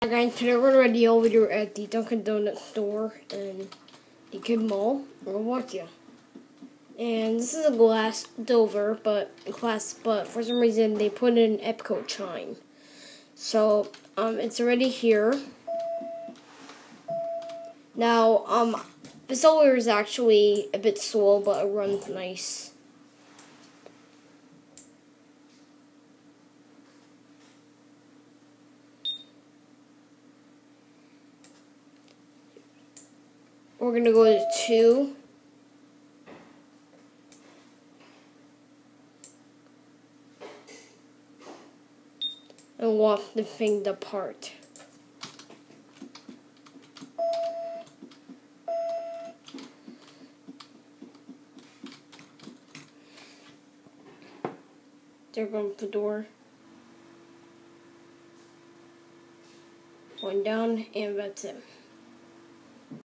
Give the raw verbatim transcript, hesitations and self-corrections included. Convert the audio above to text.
Hi guys, today we're already over here at the Dunkin' Donuts store in the Kid Mall. We're gonna watch you. And this is a glass Dover, but glass, but for some reason they put in an Epco chime. So um, it's already here. Now um, the solar is actually a bit slow, but it runs nice. We're gonna go to two. And walk the thing apart. There goes the door. One down, and that's it.